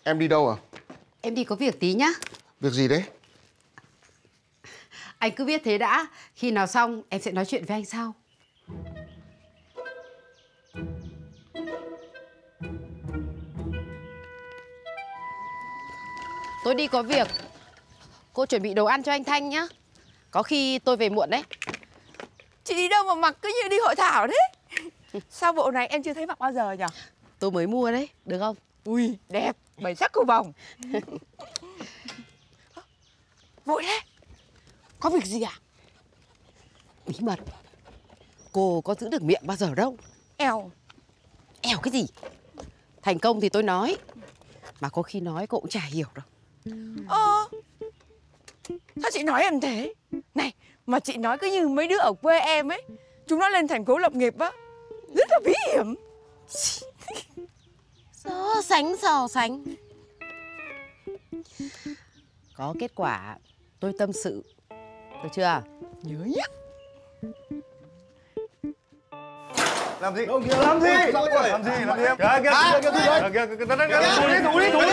Em đi đâu à? Em đi có việc tí nhá. Việc gì đấy? Anh cứ viết thế đã. Khi nào xong em sẽ nói chuyện với anh sau. Tôi đi có việc. Cô chuẩn bị đồ ăn cho anh Thanh nhá. Có khi tôi về muộn đấy. Chị đi đâu mà mặc cứ như đi hội thảo đấy. Sao bộ này em chưa thấy mặc bao giờ nhỉ? Tôi mới mua đấy, được không? Ui, đẹp, bảy sắc cầu vồng. Vội thế. Có việc gì à? Bí mật. Cô có giữ được miệng bao giờ đâu. Eo. Eo cái gì? Thành công thì tôi nói. Mà có khi nói cô cũng chả hiểu đâu. Sao chị nói em thế? Này, mà chị nói cứ như mấy đứa ở quê em ấy. Chúng nó lên thành phố lập nghiệp á, rất là bí hiểm. So sánh. Có kết quả tôi tâm sự. Được chưa? Nhớ nhá. Làm gì? Ông kia làm gì? Làm gì? Làm gì em? Kìa, thủ đi.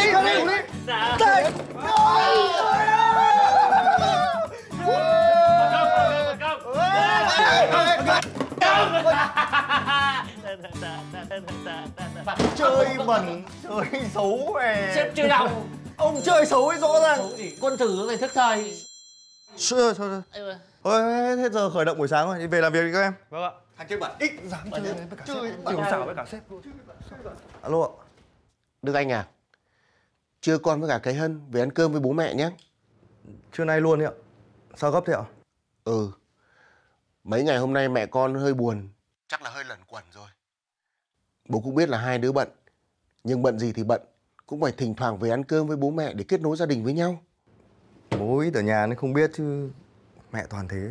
Chơi bẩn, chơi xấu này. Sếp chơi đâu? Ông chơi xấu ấy rõ ràng. Quân tử này thức thời. Thôi, hết giờ khởi động buổi sáng rồi, đi về làm việc đi các em. Vâng ạ. Thằng kia bảo ít dám chơi với cả sếp, tiểu xảo với cả sếp. Alo ạ. Đức Anh à, trưa con với cả cái Hân về ăn cơm với bố mẹ nhé. Trưa nay luôn đấy ạ. Sao gấp thế ạ? Mấy ngày hôm nay mẹ con hơi buồn, chắc là hơi lẩn quẩn rồi. Bố cũng biết là hai đứa bận, nhưng bận gì thì bận, cũng phải thỉnh thoảng về ăn cơm với bố mẹ để kết nối gia đình với nhau. Bố ít ở nhà nên không biết chứ mẹ toàn thế.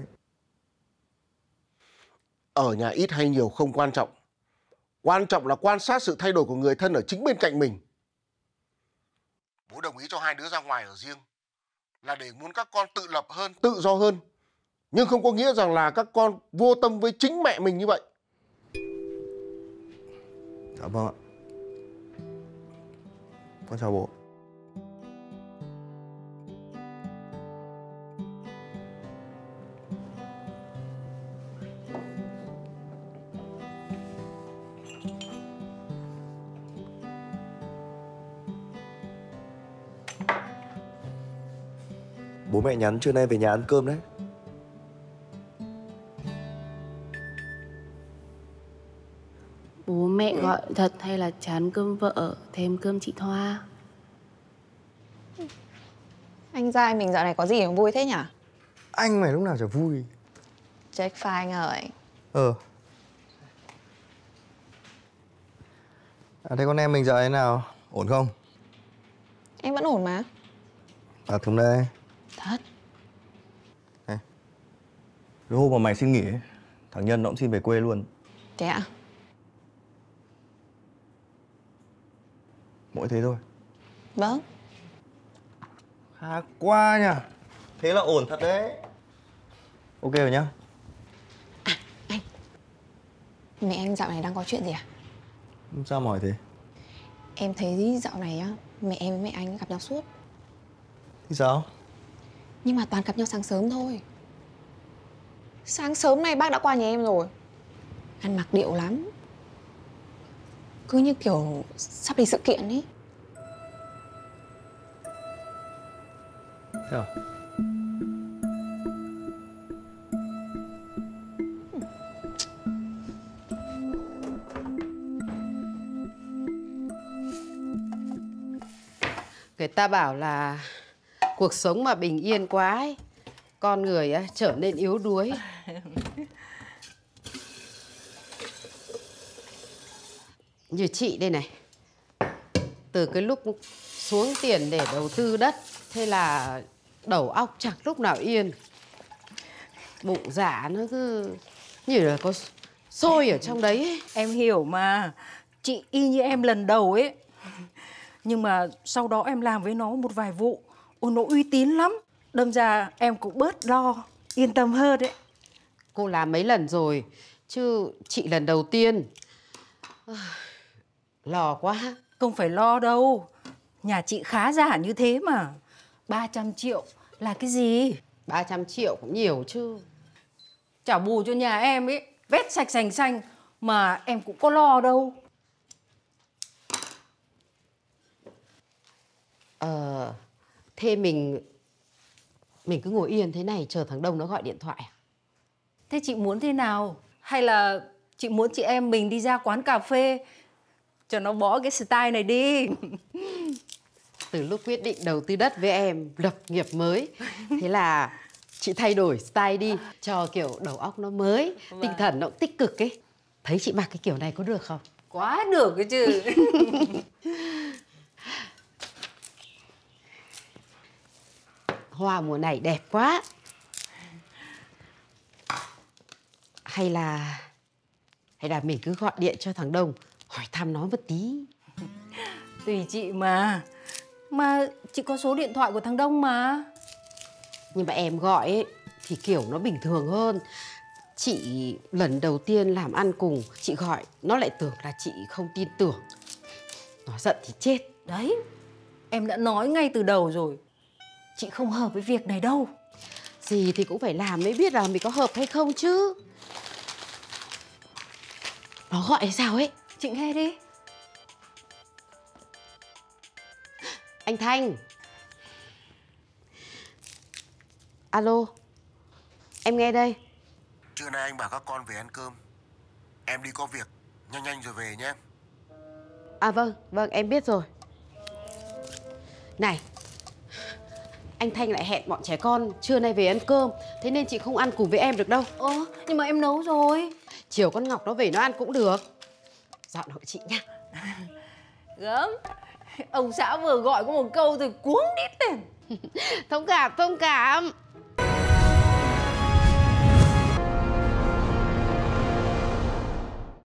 Ở nhà ít hay nhiều không quan trọng. Quan trọng là quan sát sự thay đổi của người thân ở chính bên cạnh mình. Bố đồng ý cho hai đứa ra ngoài ở riêng là để muốn các con tự lập hơn, tự do hơn. Nhưng không có nghĩa rằng là các con vô tâm với chính mẹ mình như vậy. Dạ vâng ạ. Con chào bố. Bố mẹ nhắn trưa nay về nhà ăn cơm đấy. Bố mẹ gọi thật hay là chán cơm vợ, thèm cơm chị Thoa? Anh trai mình dạo này có gì mà vui thế nhỉ? Anh mày lúc nào chả vui. Check file anh ơi. Thế con em mình dạo thế nào? Ổn không? Em vẫn ổn mà. À Thống đây. Thật. Này. Cái hôm mà mày xin nghỉ ấy, thằng Nhân nó cũng xin về quê luôn. Thế ạ? Mỗi thế thôi. Vâng. Khá quá nhỉ. Thế là ổn thật đấy. Ok rồi nhá. Anh. Mẹ anh dạo này đang có chuyện gì à? Sao mà hỏi thế? Em thấy dạo này á, mẹ em với mẹ anh gặp nhau suốt. Thì sao? Nhưng mà toàn gặp nhau sáng sớm thôi. Sáng sớm nay bác đã qua nhà em rồi. Ăn mặc điệu lắm. Cứ như kiểu sắp đi sự kiện ấy. Thế à? Người ta bảo là cuộc sống mà bình yên quá ấy, con người trở nên yếu đuối. Như chị đây này, từ cái lúc xuống tiền để đầu tư đất, thế là đầu óc chẳng lúc nào yên. Bụng dạ nó cứ như là có sôi ở trong đấy ấy. Em hiểu mà. Chị y như em lần đầu ấy. Nhưng mà sau đó em làm với nó một vài vụ. Ôi nó uy tín lắm. Đâm ra em cũng bớt lo, yên tâm hơn đấy. Cô làm mấy lần rồi, chứ chị lần đầu tiên. Lo quá. Không phải lo đâu. Nhà chị khá giả như thế mà. 300 triệu là cái gì? 300 triệu cũng nhiều chứ. Trả bù cho nhà em ấy, vét sạch sành xanh mà em cũng có lo đâu. Thế mình cứ ngồi yên thế này chờ thằng Đông nó gọi điện thoại à? Thế chị muốn thế nào? Hay là chị muốn chị em mình đi ra quán cà phê cho nó bỏ cái style này đi? Từ lúc quyết định đầu tư đất với em, lập nghiệp mới, thế là chị thay đổi style đi cho kiểu đầu óc nó mới, tinh thần nó cũng tích cực ấy. Thấy chị mặc cái kiểu này có được không? Quá được cái chứ. Hoa mùa này đẹp quá. Hay là mình cứ gọi điện cho thằng Đông hỏi thăm nó một tí. Tùy chị mà. Mà chị có số điện thoại của thằng Đông mà. Nhưng mà em gọi ấy thì kiểu nó bình thường hơn. Chị lần đầu tiên làm ăn cùng, chị gọi nó lại tưởng là chị không tin tưởng. Nó giận thì chết. Đấy, em đã nói ngay từ đầu rồi. Chị không hợp với việc này đâu. Gì thì cũng phải làm mới biết là mình có hợp hay không chứ. Nó gọi hay sao ấy? Chị nghe đi. Anh Thanh. Alo. Em nghe đây. Trưa nay anh bảo các con về ăn cơm. Em đi có việc, nhanh nhanh rồi về nhé. À vâng, em biết rồi. Này, anh Thanh lại hẹn bọn trẻ con trưa nay về ăn cơm. Thế nên chị không ăn cùng với em được đâu. Nhưng mà em nấu rồi. Chiều con Ngọc nó về nó ăn cũng được. Dọn hộ chị nha. Gớm. Ông xã vừa gọi có một câu rồi cuống đít lên. Thông cảm.